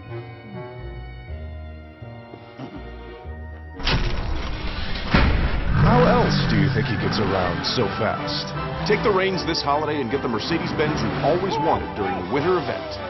How else do you think he gets around so fast? Take the reins this holiday and get the Mercedes-Benz you've always wanted during the winter event.